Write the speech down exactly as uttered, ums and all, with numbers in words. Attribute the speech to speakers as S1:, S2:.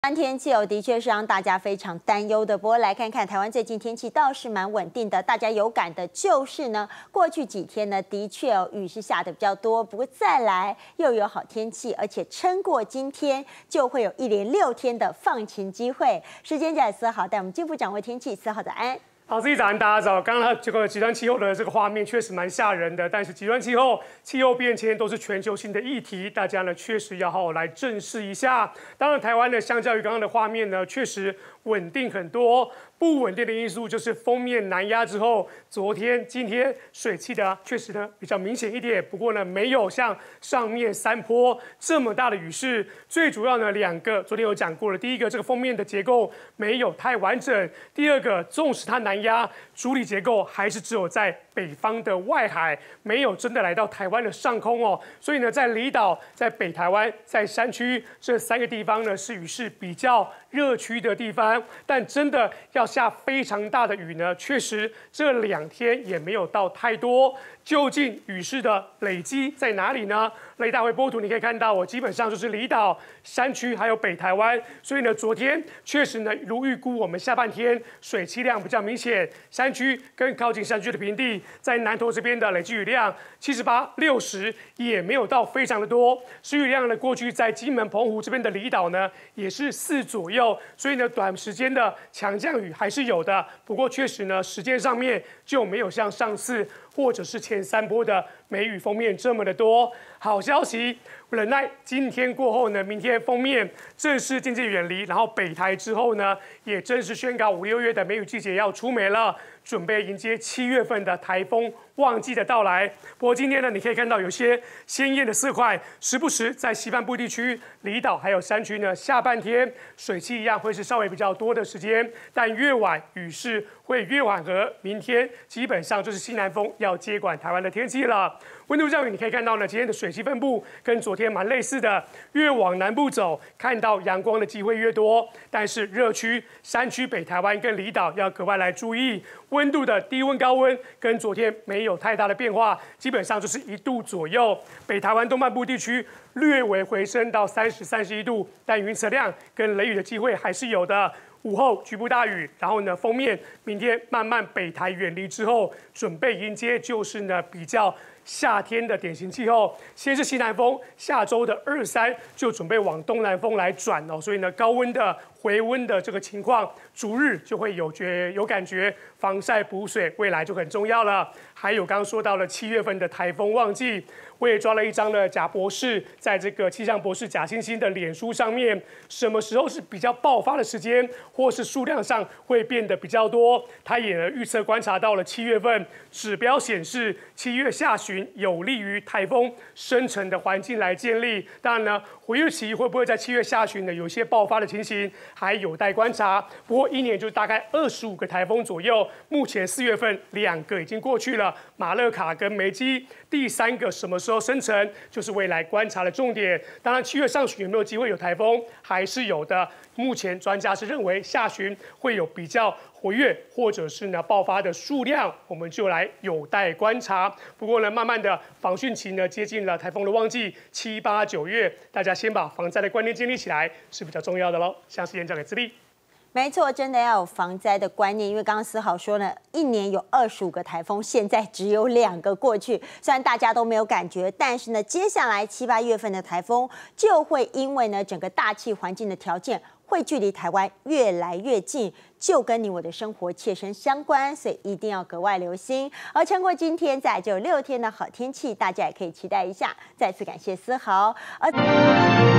S1: 天天气哦，的确是让大家非常担忧的。不过来看看台湾最近天气倒是蛮稳定的，大家有感的就是呢，过去几天呢，的确哦，雨是下的比较多。不过再来又有好天气，而且撑过今天，就会有一连六天的放晴机会。时间在四号，带我们进一步掌握天气。四号早安。
S2: 好，自己早安，大家早。刚刚这个极端气候的这个画面确实蛮吓人的，但是极端气候、气候变迁都是全球性的议题，大家呢确实要好好来正视一下。当然，台湾呢相较于刚刚的画面呢，确实稳定很多。不稳定的因素就是锋面南压之后，昨天、今天水汽的确实呢比较明显一点，不过呢没有像上面山坡这么大的雨势。最主要呢两个，昨天有讲过了，第一个这个锋面的结构没有太完整，第二个纵使它南压，主体结构还是只有在北方的外海，没有真的来到台湾的上空哦。所以呢，在离岛、在北台湾、在山区这三个地方呢，是雨势比较热区的地方，但真的要下非常大的雨呢，确实这两天也没有到太多。究竟雨势的累积在哪里呢？雷达微波图你可以看到，我基本上就是离岛、山区还有北台湾。所以呢，昨天确实呢，如预估，我们下半天水汽量比较明显，山区跟靠近山区的平地，在南投这边的累积雨量七十八、六十也没有到非常的多。湿雨量呢，过去在金门、澎湖这边的离岛呢，也是四左右。所以呢，短时间的强降雨还是有的，不过确实呢，时间上面就没有像上次或者是前三波的梅雨锋面这么的多。好消息，忍耐今天过后呢，明天锋面正式渐渐远离，然后北台之后呢，也正式宣告五六月的梅雨季节要出梅了，准备迎接七月份的台风旺季的到来。不过今天呢，你可以看到有些鲜艳的色块，时不时在西半部地区、离岛还有山区呢，下半天水汽一样会是稍微比较多的时间，但越晚雨势会越缓和。明天基本上就是西南风要接管台湾的天气了。温度降雨你可以看到呢，今天的水汽分布跟昨天蛮类似的，越往南部走，看到阳光的机会越多。但是热区、山区、北台湾跟离岛要格外来注意，温度的低温高温跟昨天没有太大的变化，基本上就是一度左右。北台湾东半部地区略微回升到三十、三十一度，但云层量跟雷雨的机会还是有的。午后局部大雨，然后呢，锋面明天慢慢北台远离之后，准备迎接就是呢比较夏天的典型气候。先是西南风，下周的二三就准备往东南风来转哦，所以呢高温的回温的这个情况，逐日就会有觉有感觉，防晒补水未来就很重要了。还有刚刚说到了七月份的台风旺季。我也抓了一张的贾博士在这个气象博士贾欣欣的脸书上面，什么时候是比较爆发的时间，或是数量上会变得比较多？他也预测观察到了七月份指标显示，七月下旬有利于台风生成的环境来建立。当然呢，活跃期会不会在七月下旬呢有些爆发的情形，还有待观察。不过一年就大概二十五个台风左右，目前四月份两个已经过去了，马勒卡跟梅基，第三个什么时候生成，就是未来观察的重点。当然，七月上旬有没有机会有台风，还是有的。目前专家是认为下旬会有比较活跃或者是呢爆发的数量，我们就来有待观察。不过呢，慢慢的防汛期呢接近了台风的旺季，七八九月，大家先把防灾的观念建立起来是比较重要的喽。详细演讲给自立。
S1: 没错，真的要有防灾的观念，因为刚刚思豪说呢，一年有二十五个台风，现在只有两个过去，虽然大家都没有感觉，但是呢，接下来七八月份的台风就会因为呢整个大气环境的条件会距离台湾越来越近，就跟你我的生活切身相关，所以一定要格外留心。而撑过今天，再就有六天的好天气，大家也可以期待一下。再次感谢思豪，而。